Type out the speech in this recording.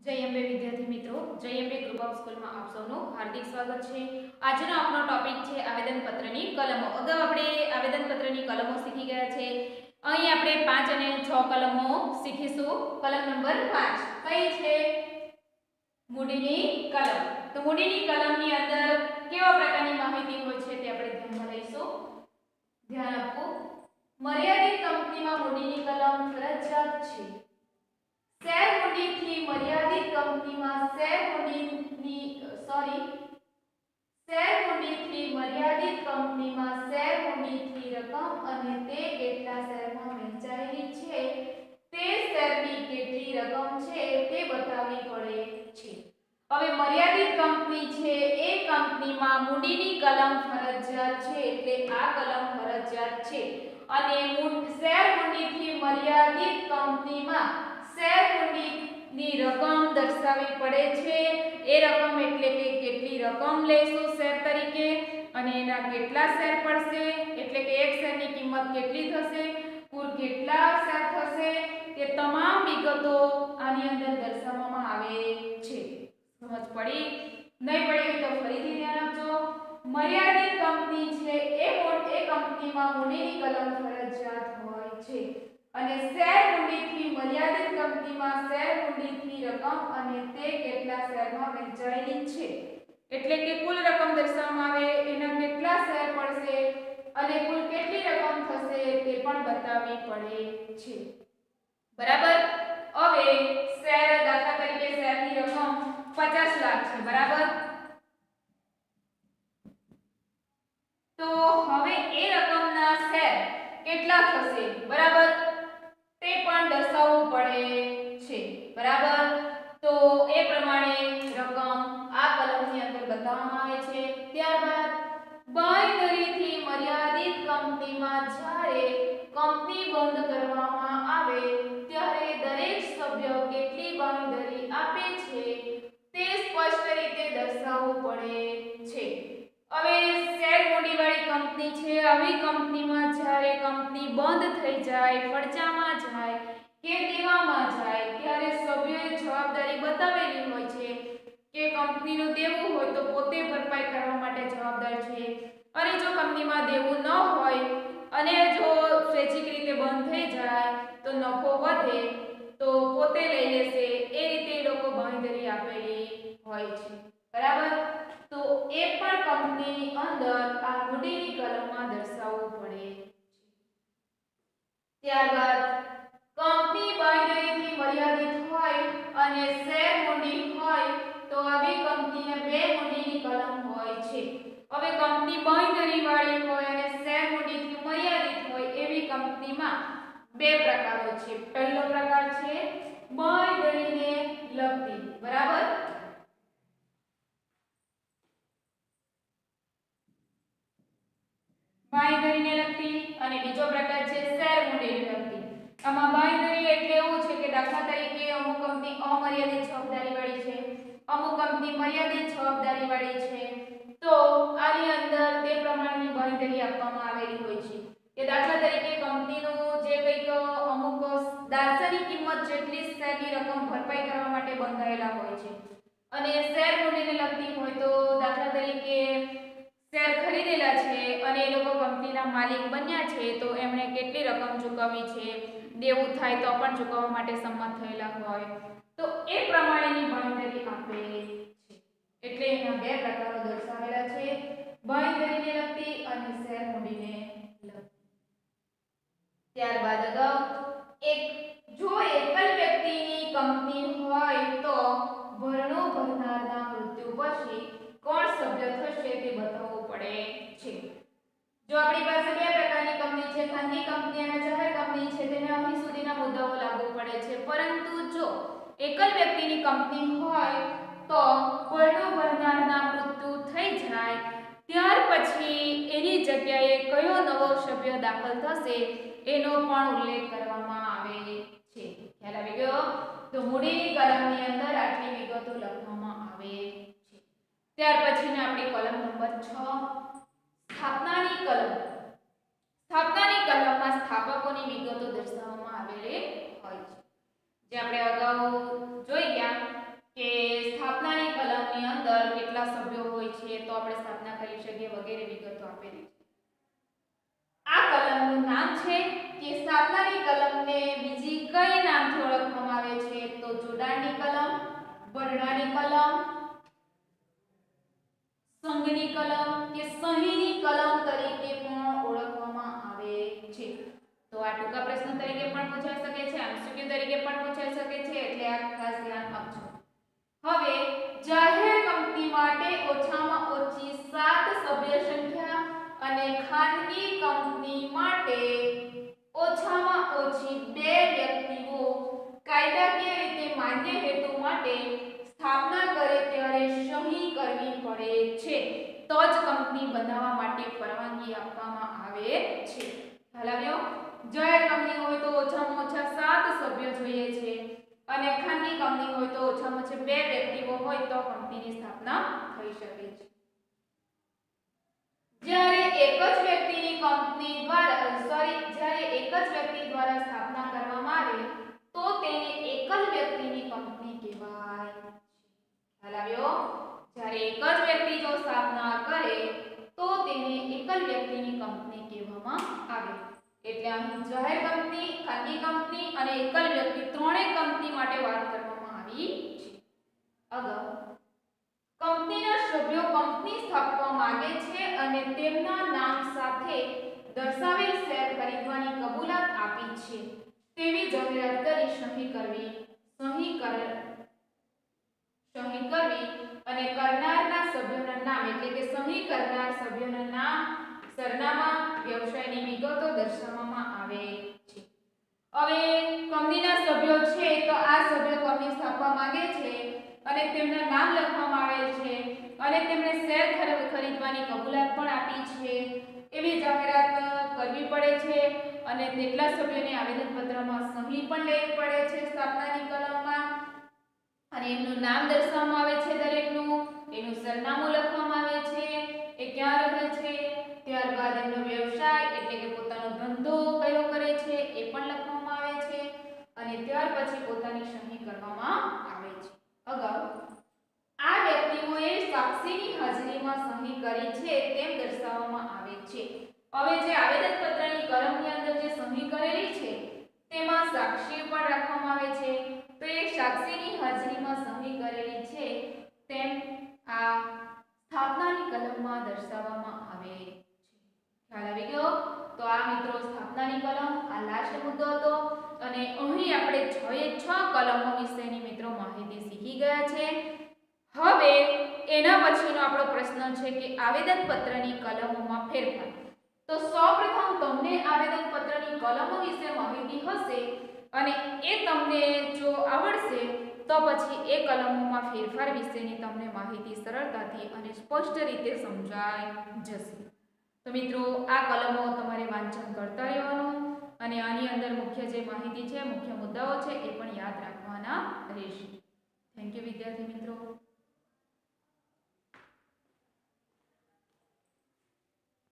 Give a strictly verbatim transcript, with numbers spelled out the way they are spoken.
जय अंबे विद्यार्थी मित्रों, जय अंबे ग्रुप ऑफ स्कूल में आप सबનું हार्दिक स्वागत है। આજનો આપણો ટોપિક છે આવેદનપત્રની કલમો। અગાઉ આપણે આવેદનપત્રની કલમો શીખી ગયા છે। અહીં આપણે પાંચ અને છ કલમો શીખીશું। કલમ નંબર પાંચ કઈ છે? મૂડીની કલમ। તો મૂડીની કલમની અંદર કેવા પ્રકારની માહિતી હોય છે તે આપણે ધ્યાનમાં લઈશું। ધ્યાન આપો। મર્યાદિત કંપનીમાં મૂડીની કલમ ફરજિયાત છે। શેર મૂડીથી મર્યાદિત કંપનીમાં શેર મૂડીની સોરી શેર મૂડીથી મર્યાદિત કંપનીમાં શેર મૂડીથી રકમ અને તે કેટલા શેરમાં વહેંચાયેલી છે તે શેરની કેટલી રકમ છે તે બતાવવી પડે છે। હવે મર્યાદિત કંપની છે એ કંપનીમાં મૂડીની કલમ ફરજિયાત છે, એટલે આ કલમ ફરજિયાત છે। અને શેર મૂડીથી મર્યાદિત કંપનીમાં શેર મૂડીની રકમ દર્શાવવી પડે છે। એ રકમ એટલે કે કેટલી રકમ લેશું શેર તરીકે અને એના કેટલા શેર પડશે, એટલે કે એક શેરની કિંમત કેટલી થશે, કુલ કેટલા શેર થશે, તે તમામ વિગતો આની અંદર દર્શાવવામાં આવે છે। સમજ પડી? નહીં પડી તો ફરીથી ધ્યાન આપજો। મર્યાદિત કંપની છે એ એ કંપનીમાં મૂડીની કલમ ફરજિયાત હોય છે અને શેર મૂડીથી મર્યાદિત કંપનીમાં શેર મૂડીની રકમ અને તે કેટલા શેરમાં વહેંચાયેલી છે, એટલે કે કુલ રકમ દર્શાવવામાં આવે, એના કેટલા શેર પડશે અને કુલ કેટલી રકમ થશે તે પણ બતાવવી પડે છે। બરાબર? હવે શેર દાખલા તરીકે શેરની રકમ પચાસ લાખ છે। બરાબર? તો હવે એ રકમના શેર કેટલા થશે, બરાબર, તે પણ દર્શાવવું પડે છે। બરાબર? તો એ પ્રમાણે રકમ આ કલમની અંદર બતાવવામાં આવે છે। ત્યારબાદ બાંયધરીથી મર્યાદિત કંપનીમાં જ્યારે કંપની બંધ કરવામાં આવે ત્યારે દરેક સભ્ય કેટલી બાંયધરી આપે છે તે સ્પષ્ટ રીતે દર્શાવવું પડે છે। હવે શેર મૂડીવાળી કંપની છે, આવી કંપનીમાં જ્યારે કંપની બંધ થઈ જાય, ફડચામાં જાય કે દેવામાં જાય ત્યારે સભ્યોએ જવાબદારી બતાવેલી હોય છે કે કંપનીનું દેવું હોય તો પોતે ભરપાઈ કરવા માટે જવાબદાર છે, અને જો કંપનીમાં દેવું ન હોય અને જો સ્વૈચ્છિક રીતે બંધ થઈ જાય તો નફો વધે તો પોતે લઈ લેશે, એ રીતે એ લોકો બાંયધરી આપેલી હોય છે। બરાબર? તો એ પણ કંપનીની અંદર આ મૂડીની કલમમાં દર્શાવવું પડે છે। ત્યારબાદ કંપની બાંયધરીથી મર્યાદિત હોય અને શેર મૂડી હોય તો આવી કંપનીને બે મૂડીની કલમ હોય છે। હવે કંપની બાંયધરી વાળી હોય અને શેર મૂડીથી મર્યાદિત હોય એવી કંપનીમાં બે પ્રકારો છે। પહેલો પ્રકાર છે બાંયધરીને લગતી। બરાબર? બાંયધરીને લગતી અને બીજો પ્રકાર છે શેર મૂડીને લગતી। આમાં બાંયધરી એટલે એવું છે કે દાખલા તરીકે અમુક કંપની અમર્યાદિત જવાબદારી વાળી છે, અમુક કંપની મર્યાદિત જવાબદારી વાળી છે, તો આની અંદર તે પ્રમાણેની બાંયધરી આપવામાં આવેલી હોય છે કે દાખલા તરીકે કંપનીનું જે કંઈક અમુક દાર્શનિક કિંમત જેટલી શેરની રકમ ભરપાઈ કરવા માટે બંધાયેલા હોય છે, અને શેર મૂડીને લગતી હોય તો દાખલા તરીકે શેર ખરીદેલા છે અને એ લોકો કંપનીના માલિક બન્યા છે તો એમણે કેટલી રકમ ચૂકવવી છે, દેવું થાય તો પણ ચૂકવવા માટે સંમત થયેલા હોય તો એ પ્રમાણેની બાંયધરી આપે છે। એટલે એના બે પ્રકારો દર્શાવેલા છે, બાંયધરીને લગતી અને શેર મૂડીને લગતી। ત્યારબાદ અગાઉ એક જો એકલ વ્યક્તિની કંપની હોય તો ભરણો ભરનારના મૃત્યુ પછી કોણ સભ્ય થશે તે બતાવવું પડે છે। જો આપણી પાસે બે પ્રકારની કંપની છે, ખાનગી કંપની અને જાહેર કંપની છે, તેને અહીં સુધીના મુદ્દાઓ લાગુ પડે છે, પરંતુ જો એકલ વ્યક્તિની કંપની હોય તો ભરણો ભરનારના મૃત્યુ થઈ જાય ત્યાર પછી એની જગ્યાએ કયો નવો સભ્ય દાખલ થશે એનો પણ ઉલ્લેખ કરવામાં આવે છે। ખ્યાલ આવી ગયો? તો મૂડીની કલમની અંદર આટલી વિગતો લખવામાં આવે છે। ત્યાર પછીની આપણી કલમ નંબર છ સ્થાપનાની કલમ। સ્થાપનાની કલમમાં સ્થાપકોની વિગતો દર્શાવવામાં આવેલી હોય છે। જે આપણે અગાઉ જોઈ ગયા તો આપણે સ્થાપના કરી શકીએ વગેરે વિગતો આપેલી છે. આ કલમનું નામ છે કે સ્થાપનાની કલમને બીજી કઈ નામથી ઓળખવામાં આવે છે તો જોડાણની કલમ, ભરણાની કલમ, સંઘની કલમ કે સહીની કલમ તરીકે પણ ઓળખવામાં આવે છે. તો આ ટૂંકા પ્રશ્ન તરીકે પણ પૂછાઈ શકે છે, એમસીક્યુ તરીકે પણ પૂછાઈ શકે છે, એટલે આ ખાસ ધ્યાન આપજો. હવે જાહેર કંપની માટે ઓછામાં ઓછી સાત સભ્ય સંખ્યા અને ખાનગી કંપની માટે ઓછામાં ઓછી બે વ્યક્તિઓ કાયદાકીય રીતે માન્ય હેતુ માટે સ્થાપના કરે ત્યારે સહી કરવી પડે છે, તો જ કંપની બનાવવા માટે પરવાનગી આપવામાં આવે છે. ખ્યાલ આવ્યો? જાહેર કંપની હોય તો ઓછામાં ઓછા સાત સભ્યો જોઈએ છે અને ખાનગી કંપની હોય તો ઓછામાં ઓછા બે વ્યક્તિઓ હોય તો કંપનીની સ્થાપના થઈ શકે છે. જ્યારે એક જ વ્યક્તિની કંપની દ્વારા સોરી જ્યારે એક જ વ્યક્તિ દ્વારા સ્થાપના કરવામાં આવે તો તેને એકલ વ્યક્તિની કંપની કહેવાય છે. ખ્યાલ આવ્યો? જ્યારે એક જ વ્યક્તિ જો સ્થાપના કરે તો તેને એકલ વ્યક્તિની કંપની કહેવામાં આવે. એટલે અહીં જાહેર કંપની, ખાનગી કંપની અને એકલ વ્યક્તિ ત્રણેય કંપની માટે વાત કરવામાં આવી છે. અગાઉ કંપનીના સભ્યો કંપની સ્થાપવા માંગે છે અને તેમના નામ સાથે દર્શાવેલ શેર ખરીદવાની કબૂલાત આપી છે તેવી જાહેરાત કરી સહી કરવી સહી કર સહી કરવી અને કરનારના સભ્યોના નામ એટલે કે સહી કરનાર સભ્યોના નામ, સરનામા, વ્યવસાયની વિગતો દર્શાવવામાં આવે છે. હવે કંપનીના સભ્યો છે તો આ સભ્યો કંપની સ્થાપવા માંગે છે અને તેમના નામ લખવામાં આવે છે અને તેમણે શેર ખરીદવાની કબૂલાત પણ આપી છે એવી જાહેરાત કરવી પડે છે અને તેટલા સભ્યોને આવેદનપત્રમાં સહી પણ લેવી પડે છે સ્થાપનાની કલમમાં અને એમનું નામ દર્શાવવામાં આવે છે, દરેકનું એનું સરનામું લખવામાં આવે છે, એ ક્યાં રહે છે, ત્યારબાદ એમનો વ્યવસાય એટલે કે પોતાનો ધંધો કયો કરે છે એ પણ લખવામાં આવે છે અને ત્યાર પછી પોતાની સહી કરવામાં આવે છે. અગાઉ આ વ્યક્તિઓએ સાક્ષીની હાજરીમાં સહી કરી છે તેમ દર્શાવવામાં આવે છે. હવે જે આવેદનપત્રની કલમની અંદર જે સહી કરેલી છે તેમાં સાક્ષી પણ રાખવામાં આવે છે, તો એ સાક્ષીની હાજરીમાં સહી કરેલી છે તેમ આ સ્થાપનાની કલમમાં દર્શાવવામાં આવે છે. ખ્યાલ આવી ગયો? તો આ મિત્રો સ્થાપનાની કલમ આ લાસ્ટ મુદ્દો હતો અને અહીં આપણે છ એ છ કલમો વિશેની મિત્રો માહિતી શીખી ગયા છે. હવે એના પછીનો આપણો પ્રશ્ન છે કે આવેદનપત્રની કલમોમાં ફેરફાર. તો સૌપ્રથમ તમને આવેદનપત્રની કલમો વિશે માહિતી હશે અને એ તમને જો આવડશે તો પછી એ કલમોમાં ફેરફાર વિશેની તમને માહિતી સરળતાથી અને સ્પષ્ટ રીતે સમજાઈ જશે. તો મિત્રો આ કલમો તમારે વાંચન કરતા રહેવાનું અને આની અંદર મુખ્ય જે માહિતી છે, મુખ્ય મુદ્દાઓ છે એ પણ યાદ રાખવાના રહેશે. થેન્ક યુ વિદ્યાર્થી મિત્રો.